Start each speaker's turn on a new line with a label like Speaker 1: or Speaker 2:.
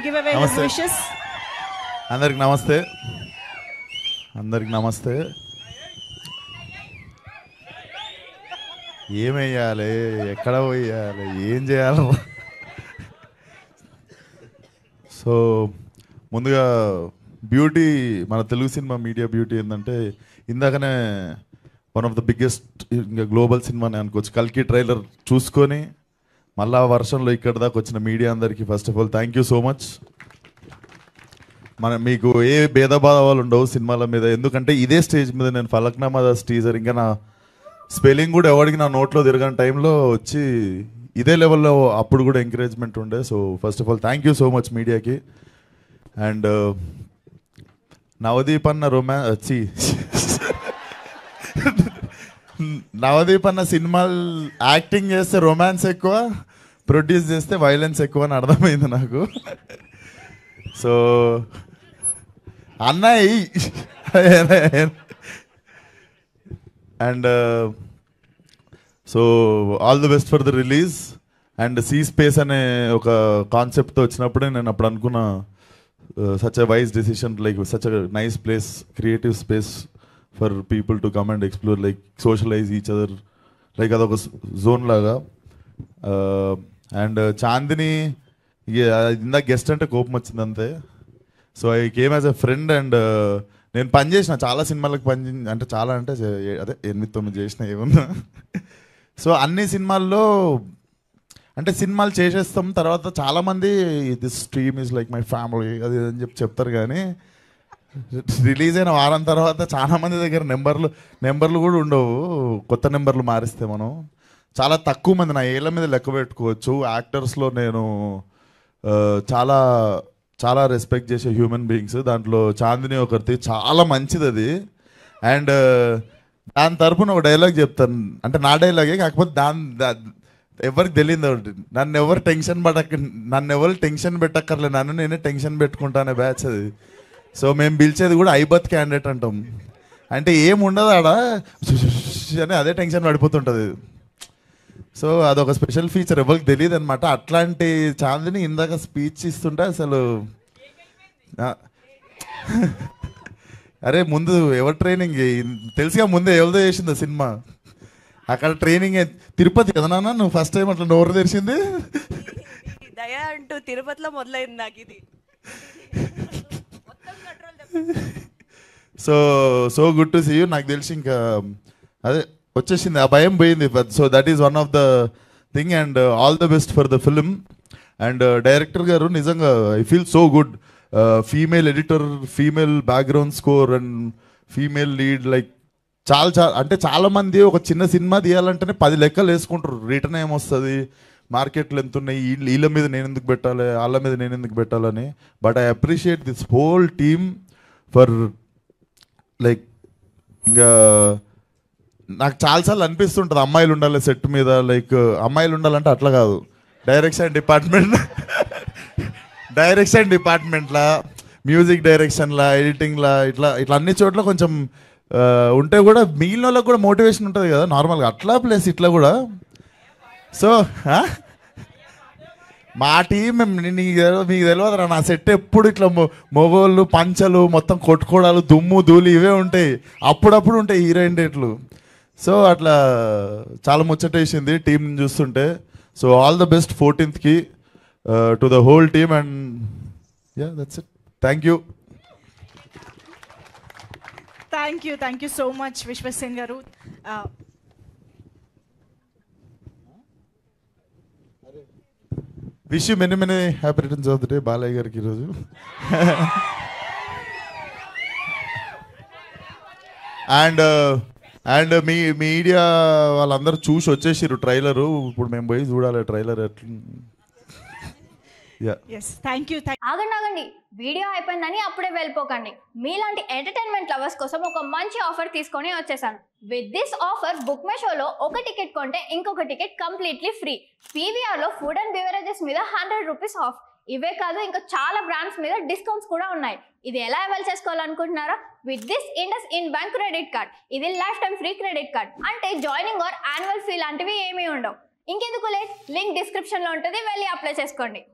Speaker 1: give away his wishes.
Speaker 2: అందరికి నమస్తే. అందరికి నమస్తే. ఏమేయాలి, ఎక్కడ పోయాలి, ఏం చేయాలి? సో ముందుగా బ్యూటీ, మన తెలుగు సినిమా మీడియా బ్యూటీ ఏంటంటే ఇందాకనే వన్ ఆఫ్ ద బిగ్గెస్ట్ ఇంకా గ్లోబల్ సినిమాని అనుకోవచ్చు. కల్కి ట్రైలర్ చూసుకొని మళ్ళా వర్షంలో ఇక్కడ దాకా వచ్చిన మీడియా అందరికీ first of all thank you so much. మీకు ఏ భేదభావాలు ఉండవు సినిమాల మీద, ఎందుకంటే ఇదే స్టేజ్ మీద నేను ఫలక్నామా దాస్ టీజర్ ఇంకా నా స్పెల్లింగ్ కూడా ఎవరికి నా నోట్లో తిరగని టైంలో వచ్చి ఇదే లెవెల్లో అప్పుడు కూడా ఎంకరేజ్మెంట్ ఉండే. So first of all thank you so much మీడియాకి. అండ్ నవదీప్ అన్న నవదీప్ అన్న సినిమాలు యాక్టింగ్ చేస్తే రొమాన్స్ ఎక్కువ, ప్రొడ్యూస్ చేస్తే వైలెన్స్ ఎక్కువ అని అర్థమైంది నాకు. సో అన్నయ్య and so all the best for the release. And sea space అనే ఒక కాన్సెప్ట్తో వచ్చినప్పుడే నేను అప్పుడు అనుకున్న such a wise decision, like such a nice place, creative space for people to come and explore, like socialize each other, like adoka zone laga. And Chandini inda guest ante kopam vachindi ante. So I came as a friend and నేను పని చేసిన చాలా సినిమాలకు అంటే చాలా అంటే అదే 8-9 చేసిన ఏమన్నా. సో అన్ని సినిమాల్లో అంటే సినిమాలు చేసేస్తాం, తర్వాత చాలామంది this stream is like my family అది అని చెప్తారు, కానీ రిలీజ్ అయిన వారం తర్వాత చాలామంది దగ్గర నెంబర్లు కూడా ఉండవు. కొత్త నెంబర్లు మారిస్తే మనం చాలా తక్కువ మంది, నా ఏళ్ళ మీద లెక్క పెట్టుకోవచ్చు. యాక్టర్స్లో నేను చాలా చాలా రెస్పెక్ట్ చేసే హ్యూమన్ బీయింగ్స్, దాంట్లో చాందిని ఒకరిది, చాలా మంచిది అది. అండ్ దాని తరపున ఒక డైలాగ్ చెప్తాను, అంటే నా డైలాగే కాకపోతే ఎవరికి తెలియదు. నన్ను ఎవరు టెన్షన్ పెట్టక్కర్లే, నన్ను నేనే టెన్షన్ పెట్టుకుంటానే బ్యాచ్ అది. సో మేము పిలిచేది కూడా ఐబత్ క్యాండిడేట్ అంటాం, అంటే ఏముండదు ఆడ అని అదే టెన్షన్ పడిపోతుంటుంది. సో అదొక స్పెషల్ ఫీచర్, ఎవరికి తెలియదు అనమాట. అట్లాంటి చాందిని ఇందాక స్పీచ్ ఇస్తుంటే అసలు అరే ముందు ఎవరు ట్రైనింగ్ తెలుసుగా, ముందే ఎవరిదో చేసింది సినిమా, అక్కడ ట్రైనింగ్ తిరుపతి కదా నాన్న, నువ్వు ఫస్ట్ టైం అట్లా నోరు తెరిచింది
Speaker 1: దయా అంటూ తిరుపతిలో మొదలైంది నాకు ఇది.
Speaker 2: So good to see you. నాకు తెలిసి ఇంకా అదే వచ్చేసింది, ఆ భయం పోయింది. So that is one of the thing. And all the best for the film. And director గారు నిజంగా I feel so good. Female editor, female background score and female lead, like చాలా అంటే చాలామంది ఒక చిన్న సినిమా తీయాలంటేనే 10 లెక్కలు వేసుకుంటారు. రిటర్న్ ఏమొస్తుంది, మార్కెట్లు ఎంత ఉన్నాయి, వీళ్ళ మీద నేను ఎందుకు పెట్టాలి, వాళ్ళ మీద నేను ఎందుకు పెట్టాలని. But I appreciate this whole team for like, ఇంకా నాకు చాలాసార్లు అనిపిస్తుంటుంది అమ్మాయిలు ఉండాలి సెట్ మీద, లైక్ అమ్మాయిలు ఉండాలంటే అట్లా కాదు, డైరెక్షన్ డిపార్ట్మెంట్లా, మ్యూజిక్ డైరెక్షన్లా, ఎడిటింగ్లా, ఇట్లా అన్ని చోట్ల కొంచెం ఉంటే కూడా మిగిలిన వాళ్ళకి కూడా మోటివేషన్ ఉంటుంది కదా నార్మల్గా, అట్లా ప్లస్ ఇట్లా కూడా. సో మా టీం మీకు తెలియదురా, నా సెట్ ఎప్పుడు ఇట్లా మొగోళ్ళు పంచలు మొత్తం కొట్టుకోవడాలు, దుమ్ము ధూళి ఇవే ఉంటాయి, అప్పుడప్పుడు ఉంటాయి హీరోయిన్ డేట్లు. సో అట్లా చాలా ముచ్చటేసింది టీంని చూస్తుంటే. So all the best 14th to the whole team. And ya that's it. Thank you.
Speaker 1: Thank you so much Vishwaksen గారు.
Speaker 2: Wish you many many happy returns of the day Balayya గారికి ఈరోజు. అండ్ మీ మీడియా వాళ్ళందరూ చూసి వచ్చేసారు trailer, ఇప్పుడు మేము పోయి చూడాలి ట్రైలర్ ఎట్లా.
Speaker 3: ఆగండి, వీడియో అయిపోయిందని అప్పుడే వెళ్ళిపోకండి. మీలాంటి ఎంటర్టైన్మెంట్ లవర్స్ కోసం ఒక మంచి ఆఫర్ తీసుకొని వచ్చేసాను. With this offer book my షోలో ఒక టికెట్ కొంటే ఇంకొక టికెట్ కంప్లీట్లీ ఫ్రీ. పీవీఆర్లో ఫుడ్ అండ్ బెవరేజెస్ మీద 100 రూపీస్ ఆఫ్. ఇవే కాదు, ఇంకా చాలా బ్రాండ్స్ మీద డిస్కౌంట్స్ కూడా ఉన్నాయి. ఇది ఎలా అవైల్ చేసుకోవాలనుకుంటున్నారా? With this IndusInd bank credit card. ఇది lifetime free credit card, అంటే జాయినింగ్ ఆర్ యాన్యువల్ ఫీ లాంటివి ఏమీ ఉండవు. ఇంకెందుకు లేట్, లింక్ డిస్క్రిప్షన్లో ఉంటుంది, వెళ్ళి అప్లై చేసుకోండి.